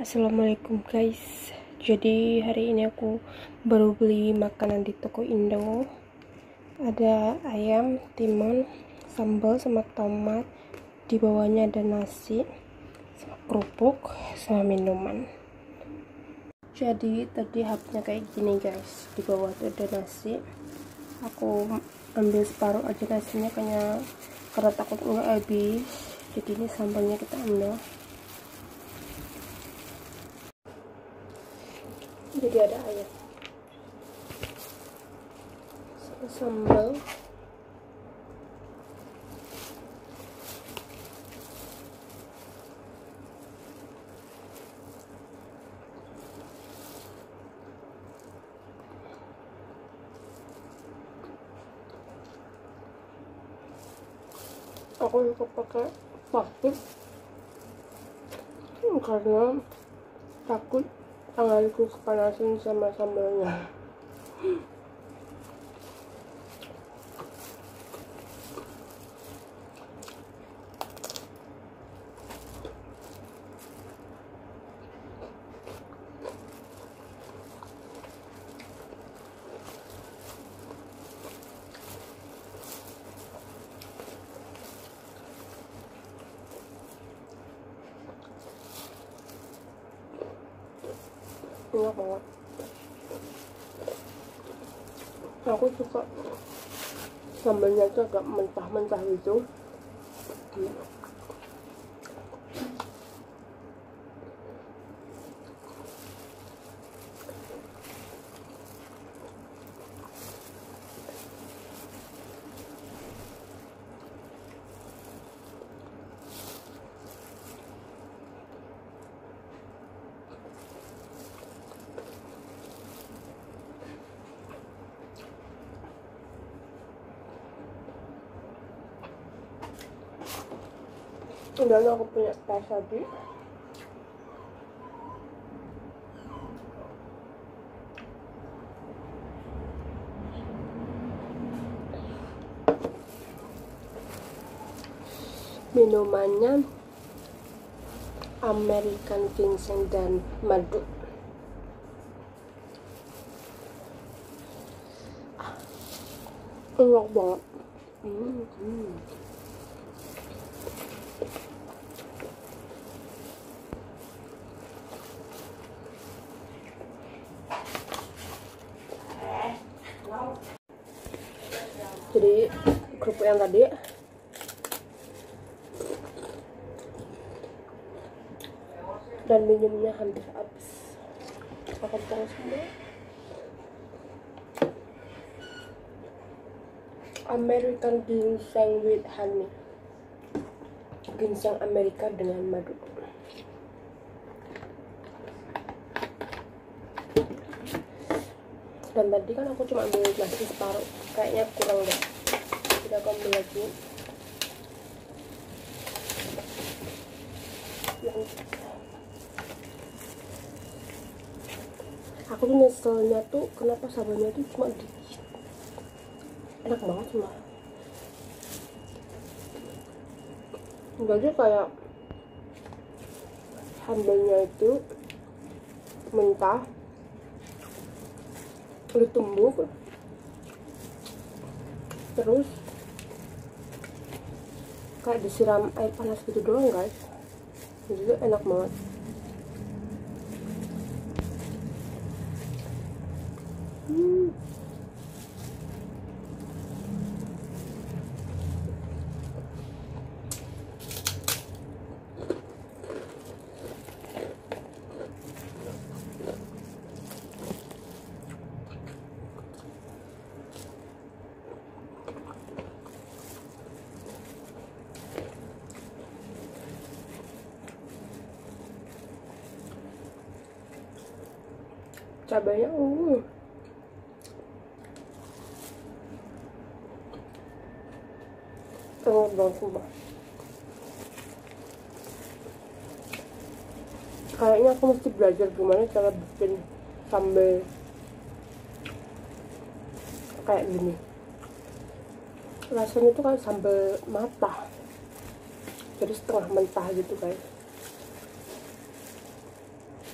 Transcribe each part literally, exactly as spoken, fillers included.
Assalamualaikum guys. Jadi hari ini aku baru beli makanan di toko Indo. Ada ayam, timun, sambal sama tomat. Di bawahnya ada nasi, sama kerupuk, sama minuman. Jadi tadi hapnya kayak gini guys. Di bawah tuh ada nasi. Aku ambil separuh aja nasinya karena karena takut nggak habis. Jadi ini sambalnya kita ambil. Jadi ada ayam sama sambal, aku suka pakai plastik karena takut tanganku kepanasan sama sambalnya. Enak banget. Aku suka sambalnya itu agak mentah-mentah gitu. Dan aku punya tas tadi. Minumannya American ginseng dan madu. Enak banget. Hmm, hmm. Jadi kerupuk yang tadi dan minumnya hampir habis. Akan terus semua. American ginseng with honey. Ginseng Amerika dengan madu. Dan tadi kan aku cuma ambil nasi separuh, kayaknya kurang deh. Kita akan ambil lagi. Aku tuh nyeselnya tuh kenapa sambalnya tuh cuma dikit. Enak banget semua. Jadi kayak sambalnya itu mentah, ditumbuk, terus kayak disiram air panas gitu doang guys. Jadi enak banget. Hmm. Cabainya uh enak banget sumpah. Kayaknya aku mesti belajar gimana cara bikin sambal kayak gini. Rasanya tuh kayak sambal matah, jadi setengah mentah gitu guys.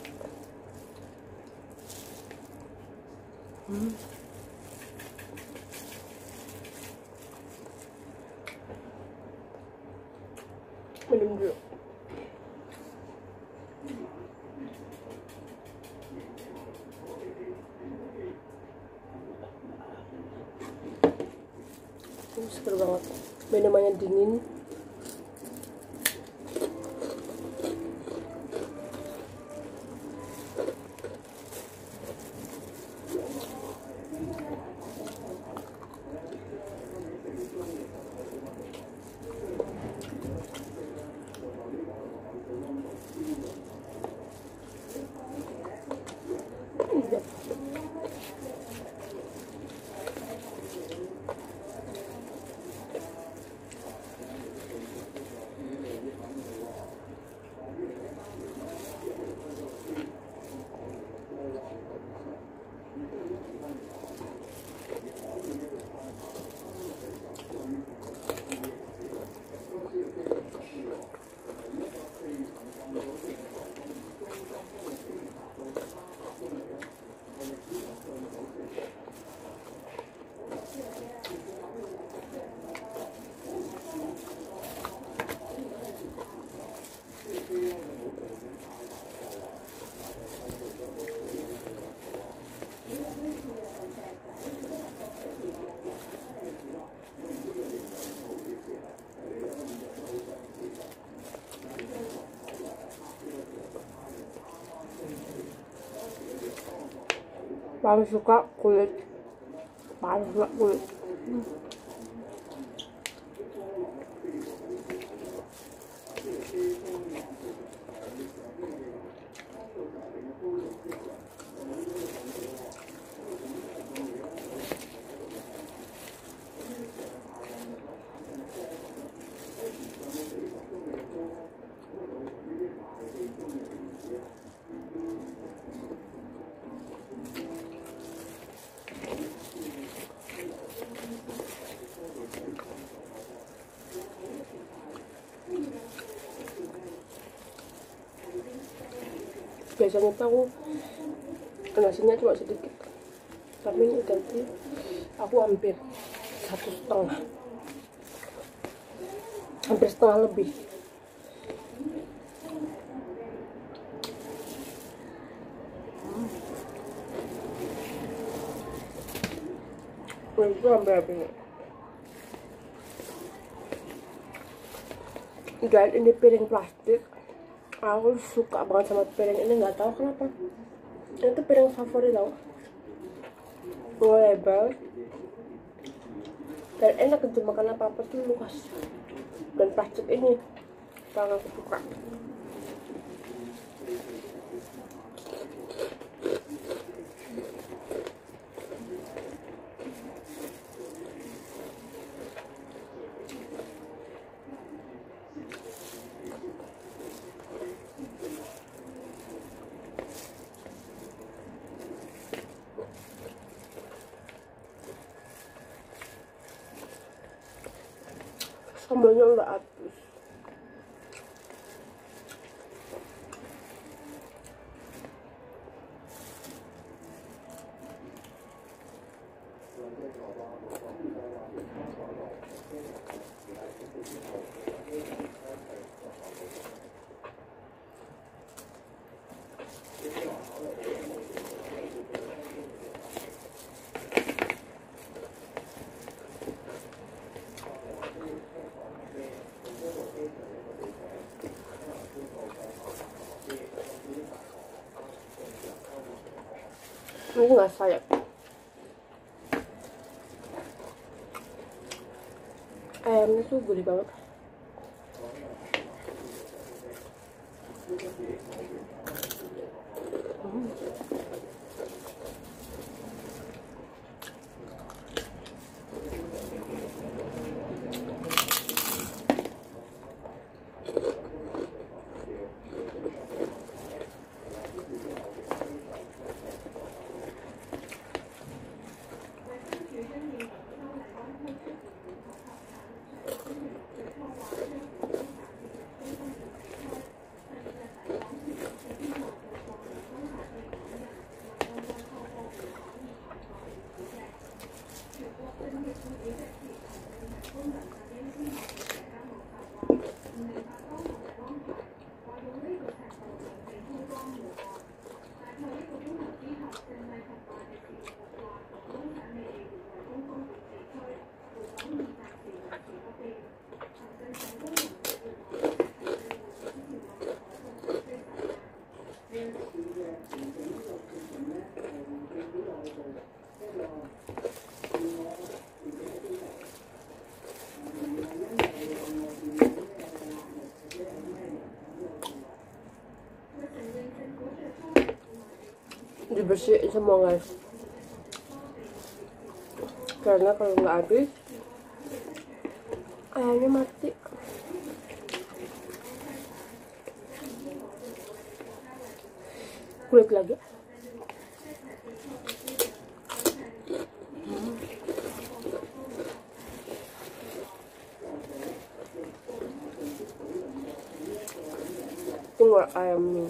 Hmm. Minum dulu. Ini seger banget. Minumannya dingin. Paling suka kulit, paling suka kulit. Hmm. Biasanya tuh aku nasinya cuma sedikit, tapi ini ganti aku hampir satu setengah, hampir setengah lebih. Itu hampir habis ini. Dan ini piring plastik. Aku suka banget sama piring ini, nggak tahu kenapa. Itu piring favorit tau. Lebar dan enak untuk makan apa apa tuh luas. Dan plastik ini paling aku suka. Sambalnya udah habis. Ini nggak sayap. Ayamnya tuh gurih banget. Hmm. dibersihin semua guys, karena kalau nggak habis ayamnya mati. Kulit lagi. Tinggal ayamnya.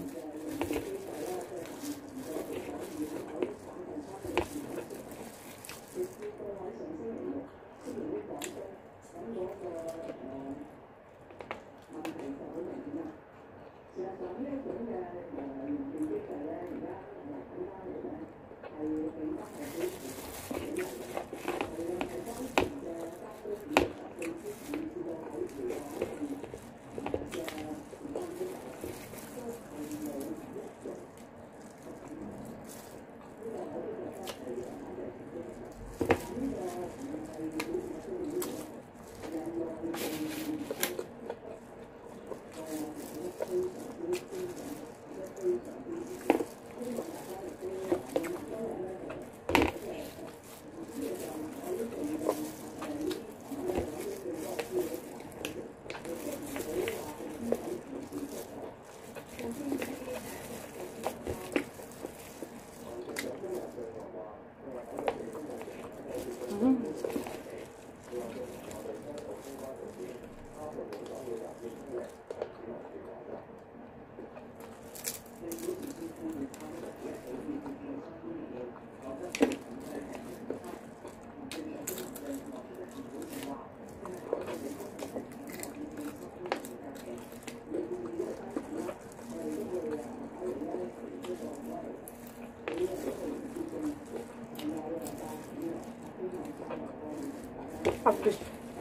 Habis.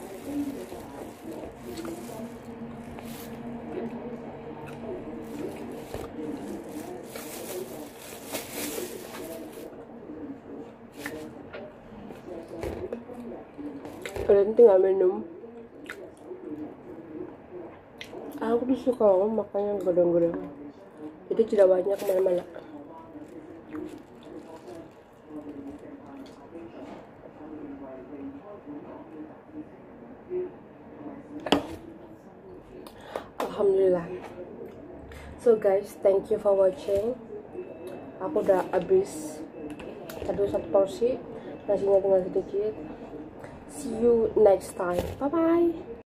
Kalian tinggal minum. Aku tuh suka makan yang godong-godong, jadi tidak banyak kemana-mana. Alhamdulillah. So guys, thank you for watching. Aku udah habis satu satu porsi, nasinya tinggal sedikit. See you next time. Bye bye.